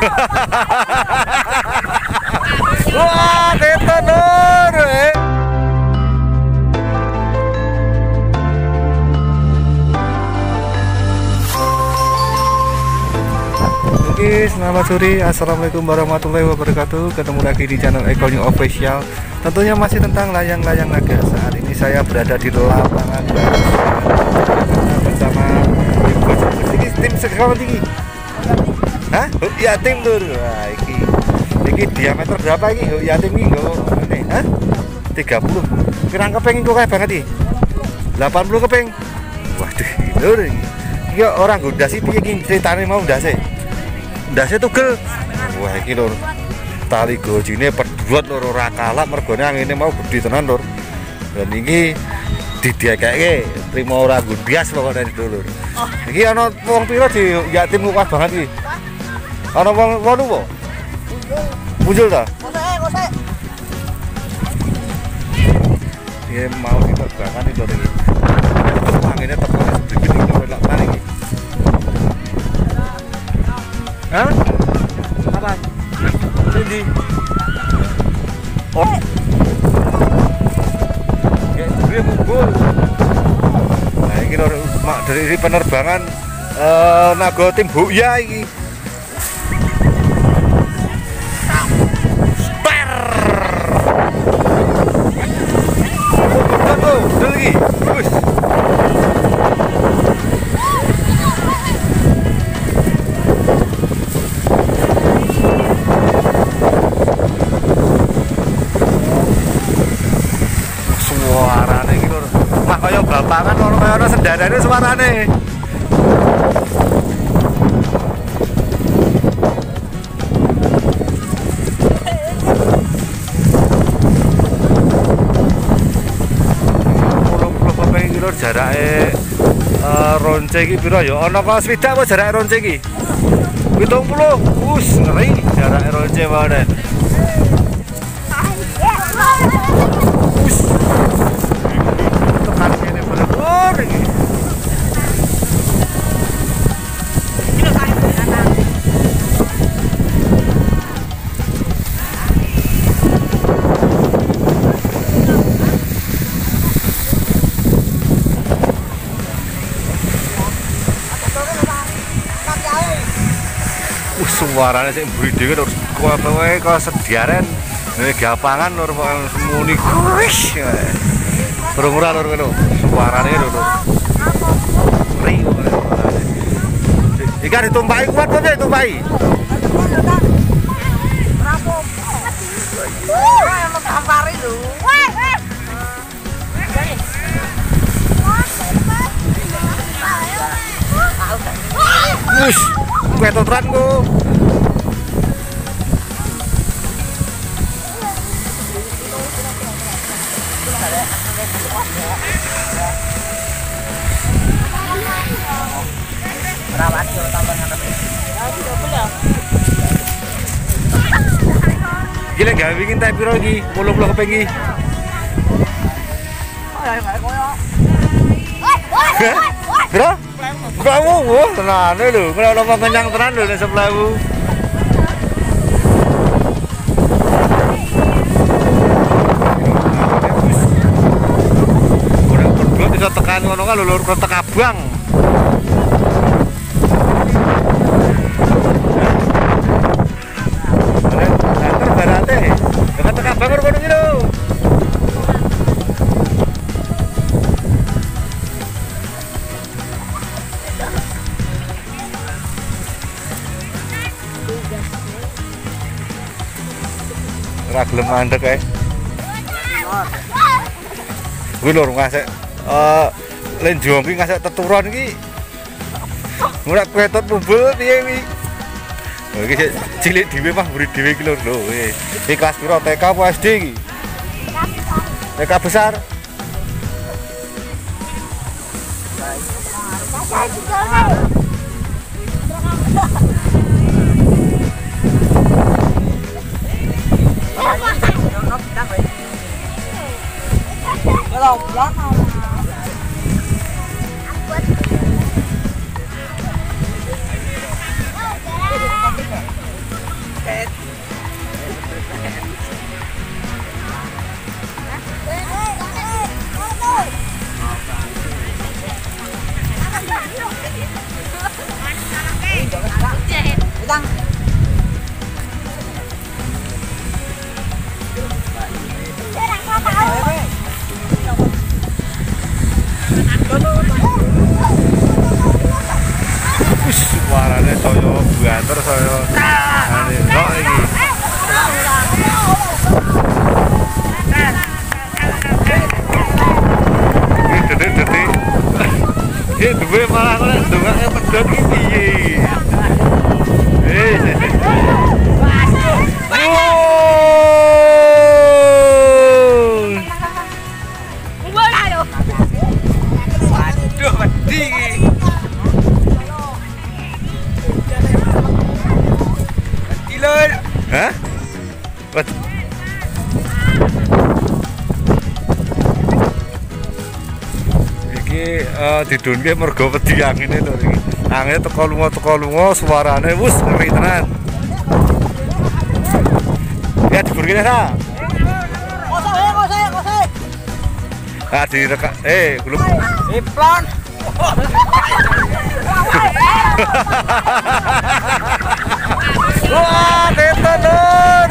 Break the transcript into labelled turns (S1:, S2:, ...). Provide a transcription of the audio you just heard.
S1: Wah, keton Nur. Oke, selamat sore. Assalamualaikum warahmatullahi wabarakatuh. Ketemu lagi di channel Eko New Official. Tentunya masih tentang layang-layang naga. Saat ini saya berada di lapangan bersama tim sekawan tinggi. Hah? Ya tim Tur. Wah, iki diameter berapa iki? Ya tim iki nggo ngene. Hah? 30. Kirang kepeng iku kae banget iki. 80 kepeng. Waduh, Tur iki. Iki orang gondasi piye iki ceritane mau ndase? Ndase tugel. Wah, iki Lur. Tali gojine pedhot loro ora kalap mergone angine mau gedhe tenan Lur. Dan iki didiakake trimo ora gondas pokoke Lur. Iki ana wong pira di ya tim luas banget iki. Ana wong 8 po? Muncul ta? Kosek. Dia mau diterbangkan itu iki. Angine teko sedikit iki lek mari iki. Hah? Apa? Sini. Oh. Ya, dia munggul. Nah, ini lho dari penerbangan Naga Tim Buya iki. Star. Oh, lagi. Wis. Suarane iki lho. Mak kaya bapangan ono kaya ana sendarane suarane. Jarake ronce iki pira ya? Ana kok swidak apa jarake ronce iki? 70. Wus, ngeri jarake ronce wae. Wus. Tekan kene bener iki. Suaranya sih budi kan harus kuat-kuat kalau sediaren nih gapangan lor semuni kuis berumurah lor kan suaranya lor ring ikan ditumpai kuat apa ditumpai wis ketotran ku gila gak bikin type piro lagi mulu-mulu kepengi bro? Kamu, wah tenan lho, kalau mau kenyang tenan lho nek 10.000. Ora berdua bisa tekan ngono kan lho Kota Kabang. Antar barate. Kota Kabang ngono iki lho. Ora gelem mandek kae. Kuwi lho ngasek lenjong iki ngasek teturon iki. Ora ketot pubul piye iki. Oh iki cilik dhewe mah mburi dhewe iki lho. Iki kelas piro TK apa SD iki? TK besar.
S2: Bidang.
S1: Wis suarane saya banter saya. Ane kok iki. Detik-detik. Ya duwe malah kok ndongake pedhot iki piye.
S3: Waduh, wedi iki. Wedi lur.
S1: Hah? Wat. Iki didunke mergo wedi angine lho iki. Angine teko lunga suarane wus ngeri tenan. Ya diburkine ta?
S2: Kosek.
S1: Ah direkak belum.
S3: Iplon.
S1: Wah, detonor.